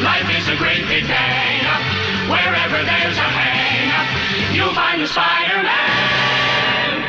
Life is a great big day. Wherever there's a hang, you'll find the Spider-Man.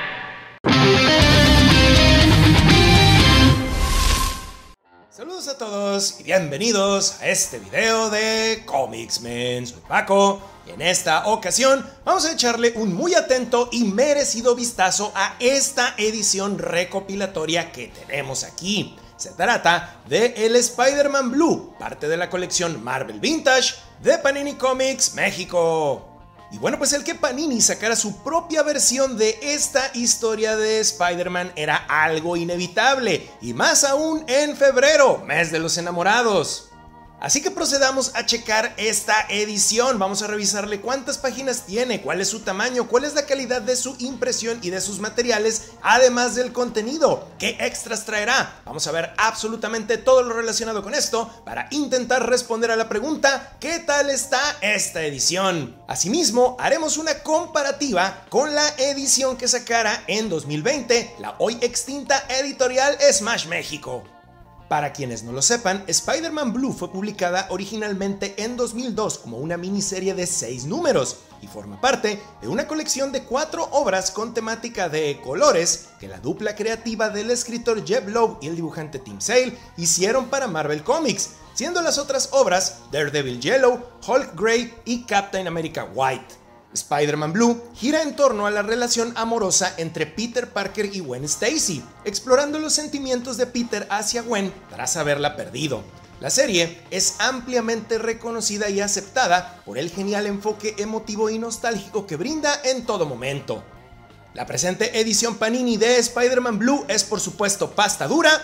Saludos a todos y bienvenidos a este video de Comicsmen. Soy Paco y en esta ocasión vamos a echarle un muy atento y merecido vistazo a esta edición recopilatoria que tenemos aquí. Se trata de el Spider-Man Blue, parte de la colección Marvel Vintage de Panini Comics México. Y bueno, pues el que Panini sacara su propia versión de esta historia de Spider-Man era algo inevitable, y más aún en febrero, mes de los enamorados. Así que procedamos a checar esta edición. Vamos a revisarle cuántas páginas tiene, cuál es su tamaño, cuál es la calidad de su impresión y de sus materiales, además del contenido, qué extras traerá. Vamos a ver absolutamente todo lo relacionado con esto para intentar responder a la pregunta: ¿qué tal está esta edición? Asimismo, haremos una comparativa con la edición que sacara en 2020 la hoy extinta editorial Smash México. Para quienes no lo sepan, Spider-Man Blue fue publicada originalmente en 2002 como una miniserie de 6 números y forma parte de una colección de 4 obras con temática de colores que la dupla creativa del escritor Jeph Loeb y el dibujante Tim Sale hicieron para Marvel Comics, siendo las otras obras Daredevil Yellow, Hulk Grey y Captain America White. Spider-Man Blue gira en torno a la relación amorosa entre Peter Parker y Gwen Stacy, explorando los sentimientos de Peter hacia Gwen tras haberla perdido. La serie es ampliamente reconocida y aceptada por el genial enfoque emotivo y nostálgico que brinda en todo momento. La presente edición Panini de Spider-Man Blue es por supuesto pasta dura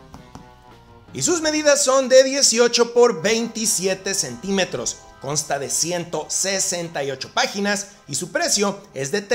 y sus medidas son de 18 por 27 centímetros. Consta de 168 páginas y su precio es de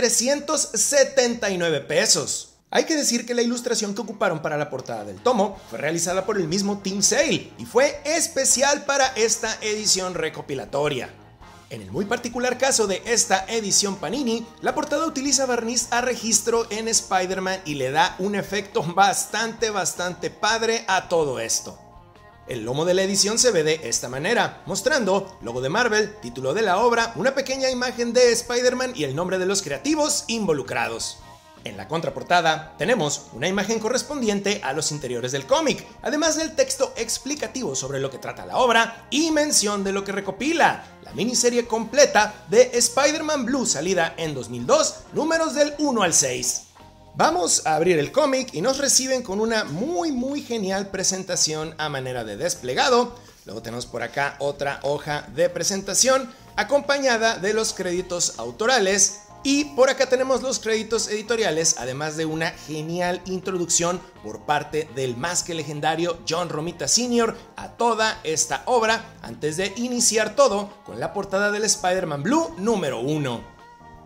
379 pesos. Hay que decir que la ilustración que ocuparon para la portada del tomo fue realizada por el mismo Tim Sale y fue especial para esta edición recopilatoria. En el muy particular caso de esta edición Panini, la portada utiliza barniz a registro en Spider-Man y le da un efecto bastante padre a todo esto. El lomo de la edición se ve de esta manera, mostrando logo de Marvel, título de la obra, una pequeña imagen de Spider-Man y el nombre de los creativos involucrados. En la contraportada tenemos una imagen correspondiente a los interiores del cómic, además del texto explicativo sobre lo que trata la obra y mención de lo que recopila, la miniserie completa de Spider-Man Blue salida en 2002, números del 1 al 6. Vamos a abrir el cómic y nos reciben con una muy genial presentación a manera de desplegado. Luego tenemos por acá otra hoja de presentación acompañada de los créditos autorales. Y por acá tenemos los créditos editoriales, además de una genial introducción por parte del más que legendario John Romita Sr. a toda esta obra, antes de iniciar todo con la portada del Spider-Man Blue número 1.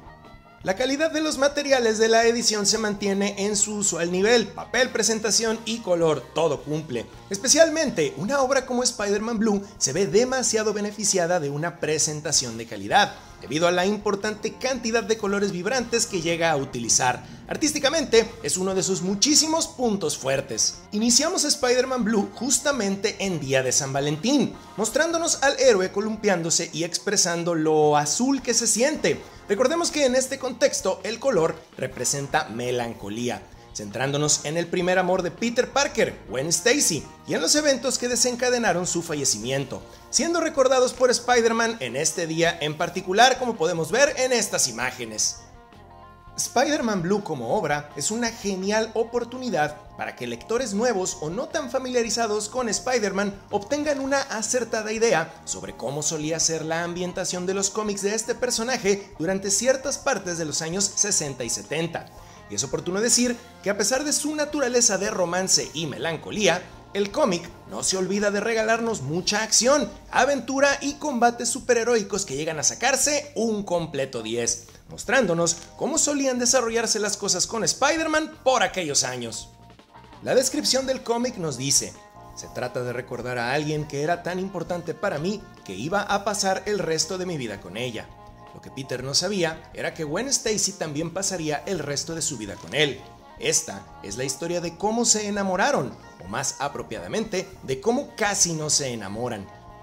La calidad de los materiales de la edición se mantiene en su usual nivel, papel, presentación y color, todo cumple. Especialmente, una obra como Spider-Man Blue se ve demasiado beneficiada de una presentación de calidad, debido a la importante cantidad de colores vibrantes que llega a utilizar. Artísticamente, es uno de sus muchísimos puntos fuertes. Iniciamos Spider-Man Blue justamente en día de San Valentín, mostrándonos al héroe columpiándose y expresando lo azul que se siente. Recordemos que en este contexto el color representa melancolía, centrándonos en el primer amor de Peter Parker, Gwen Stacy, y en los eventos que desencadenaron su fallecimiento, siendo recordados por Spider-Man en este día en particular, como podemos ver en estas imágenes. Spider-Man Blue como obra es una genial oportunidad para que lectores nuevos o no tan familiarizados con Spider-Man obtengan una acertada idea sobre cómo solía ser la ambientación de los cómics de este personaje durante ciertas partes de los años 60 y 70. Y es oportuno decir que a pesar de su naturaleza de romance y melancolía, el cómic no se olvida de regalarnos mucha acción, aventura y combates superheroicos que llegan a sacarse un completo 10, mostrándonos cómo solían desarrollarse las cosas con Spider-Man por aquellos años. La descripción del cómic nos dice: se trata de recordar a alguien que era tan importante para mí que iba a pasar el resto de mi vida con ella. Lo que Peter no sabía era que Gwen Stacy también pasaría el resto de su vida con él. Esta es la historia de cómo se enamoraron, o más apropiadamente, de cómo casi no se enamoran,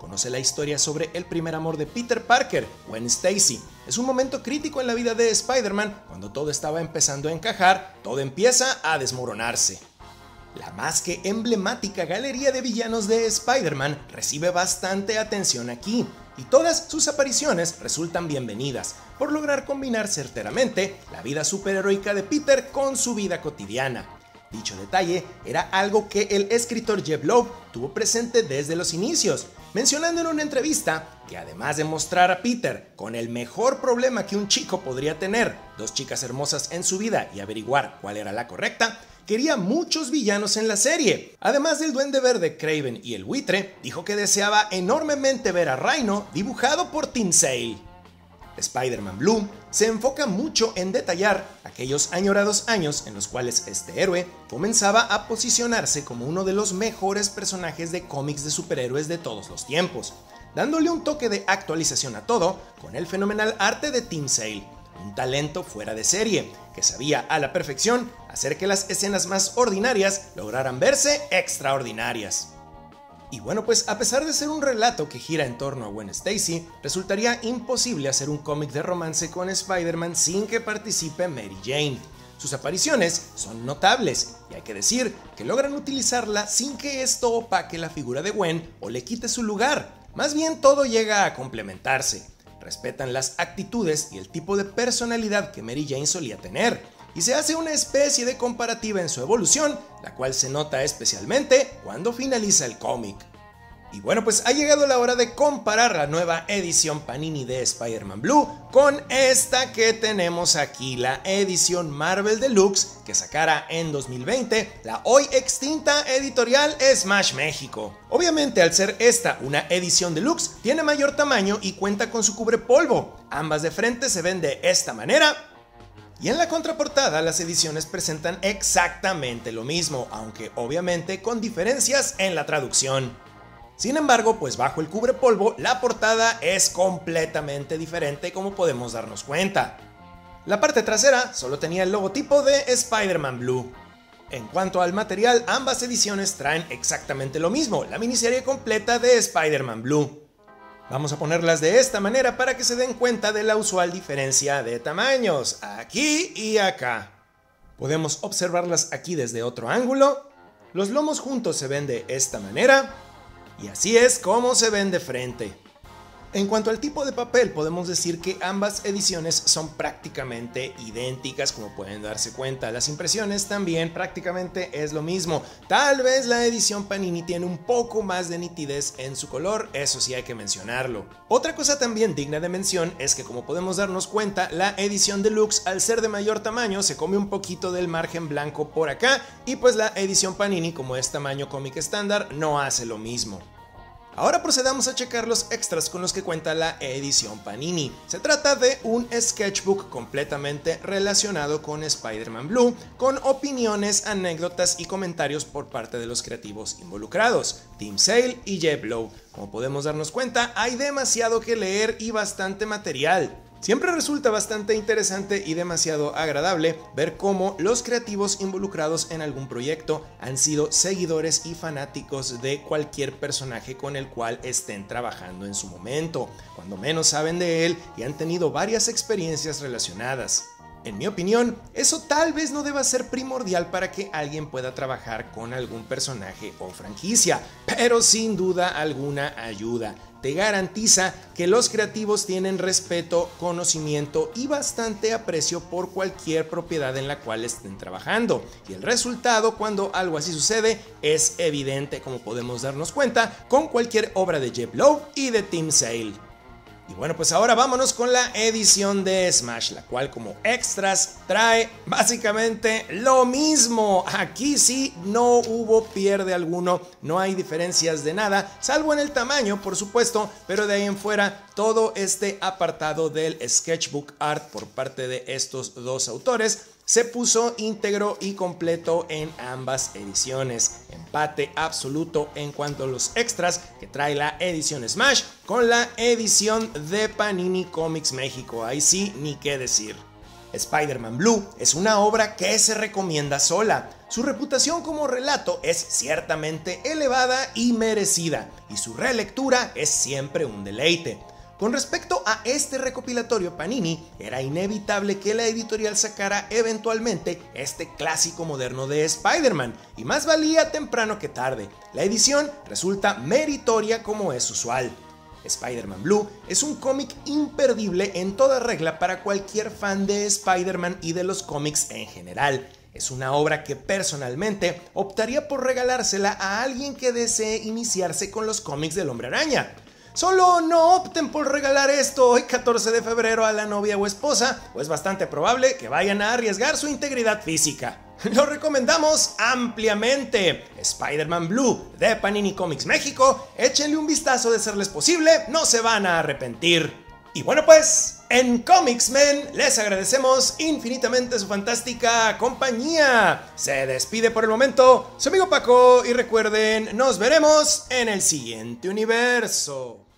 conoce la historia sobre el primer amor de Peter Parker, Gwen Stacy. Es un momento crítico en la vida de Spider-Man, cuando todo estaba empezando a encajar, todo empieza a desmoronarse. La más que emblemática galería de villanos de Spider-Man recibe bastante atención aquí, y todas sus apariciones resultan bienvenidas, por lograr combinar certeramente la vida superheroica de Peter con su vida cotidiana. Dicho detalle era algo que el escritor Jeph Loeb tuvo presente desde los inicios, mencionando en una entrevista que además de mostrar a Peter con el mejor problema que un chico podría tener, dos chicas hermosas en su vida y averiguar cuál era la correcta, quería muchos villanos en la serie. Además del Duende Verde, Kraven y el Buitre, dijo que deseaba enormemente ver a Rhino dibujado por Tim Sale. Spider-Man Blue se enfoca mucho en detallar aquellos añorados años en los cuales este héroe comenzaba a posicionarse como uno de los mejores personajes de cómics de superhéroes de todos los tiempos, dándole un toque de actualización a todo con el fenomenal arte de Tim Sale, un talento fuera de serie, que sabía a la perfección hacer que las escenas más ordinarias lograran verse extraordinarias. Y bueno, pues a pesar de ser un relato que gira en torno a Gwen Stacy, resultaría imposible hacer un cómic de romance con Spider-Man sin que participe Mary Jane. Sus apariciones son notables, y hay que decir que logran utilizarla sin que esto opaque la figura de Gwen o le quite su lugar. Más bien todo llega a complementarse. Respetan las actitudes y el tipo de personalidad que Mary Jane solía tener, y se hace una especie de comparativa en su evolución, la cual se nota especialmente cuando finaliza el cómic. Y bueno, pues ha llegado la hora de comparar la nueva edición Panini de Spider-Man Blue con esta que tenemos aquí, la edición Marvel Deluxe que sacara en 2020 la hoy extinta editorial Smash México. Obviamente, al ser esta una edición deluxe, tiene mayor tamaño y cuenta con su cubrepolvo. Ambas de frente se ven de esta manera. Y en la contraportada las ediciones presentan exactamente lo mismo, aunque obviamente con diferencias en la traducción. Sin embargo, pues bajo el cubrepolvo la portada es completamente diferente, como podemos darnos cuenta. La parte trasera solo tenía el logotipo de Spider-Man Blue. En cuanto al material, ambas ediciones traen exactamente lo mismo, la miniserie completa de Spider-Man Blue. Vamos a ponerlas de esta manera para que se den cuenta de la usual diferencia de tamaños, aquí y acá. Podemos observarlas aquí desde otro ángulo. Los lomos juntos se ven de esta manera, y así es como se ven de frente. En cuanto al tipo de papel, podemos decir que ambas ediciones son prácticamente idénticas, como pueden darse cuenta. Las impresiones también prácticamente es lo mismo. Tal vez la edición Panini tiene un poco más de nitidez en su color, eso sí hay que mencionarlo. Otra cosa también digna de mención es que, como podemos darnos cuenta, la edición Deluxe, al ser de mayor tamaño, se come un poquito del margen blanco por acá, y pues la edición Panini, como es tamaño cómic estándar, no hace lo mismo. Ahora procedamos a checar los extras con los que cuenta la edición Panini. Se trata de un sketchbook completamente relacionado con Spider-Man Blue, con opiniones, anécdotas y comentarios por parte de los creativos involucrados, Tim Sale y Jeph Loeb. Como podemos darnos cuenta, hay demasiado que leer y bastante material. Siempre resulta bastante interesante y demasiado agradable ver cómo los creativos involucrados en algún proyecto han sido seguidores y fanáticos de cualquier personaje con el cual estén trabajando en su momento, cuando menos saben de él y han tenido varias experiencias relacionadas. En mi opinión, eso tal vez no deba ser primordial para que alguien pueda trabajar con algún personaje o franquicia, pero sin duda alguna ayuda. Te garantiza que los creativos tienen respeto, conocimiento y bastante aprecio por cualquier propiedad en la cual estén trabajando. Y el resultado, cuando algo así sucede, es evidente, como podemos darnos cuenta con cualquier obra de Jeph Loeb y de Tim Sale. Y bueno, pues ahora vámonos con la edición de Smash, la cual como extras trae básicamente lo mismo. Aquí sí no hubo pierde alguno, no hay diferencias de nada, salvo en el tamaño, por supuesto, pero de ahí en fuera todo este apartado del sketchbook art por parte de estos dos autores se puso íntegro y completo en ambas ediciones. Empate absoluto en cuanto a los extras que trae la edición Smash con la edición de Panini Comics México. Ahí sí, ni qué decir. Spider-Man Blue es una obra que se recomienda sola. Su reputación como relato es ciertamente elevada y merecida, y su relectura es siempre un deleite. Con respecto a este recopilatorio Panini, era inevitable que la editorial sacara eventualmente este clásico moderno de Spider-Man, y más valía temprano que tarde. La edición resulta meritoria como es usual. Spider-Man Blue es un cómic imperdible en toda regla para cualquier fan de Spider-Man y de los cómics en general. Es una obra que personalmente optaría por regalársela a alguien que desee iniciarse con los cómics del Hombre Araña. Solo no opten por regalar esto hoy 14 de febrero a la novia o esposa, o es bastante probable que vayan a arriesgar su integridad física. Lo recomendamos ampliamente. Spider-Man Blue de Panini Comics México, échenle un vistazo de serles posible, no se van a arrepentir. Y bueno pues, en Comicsmen les agradecemos infinitamente su fantástica compañía. Se despide por el momento su amigo Paco y recuerden, nos veremos en el siguiente universo.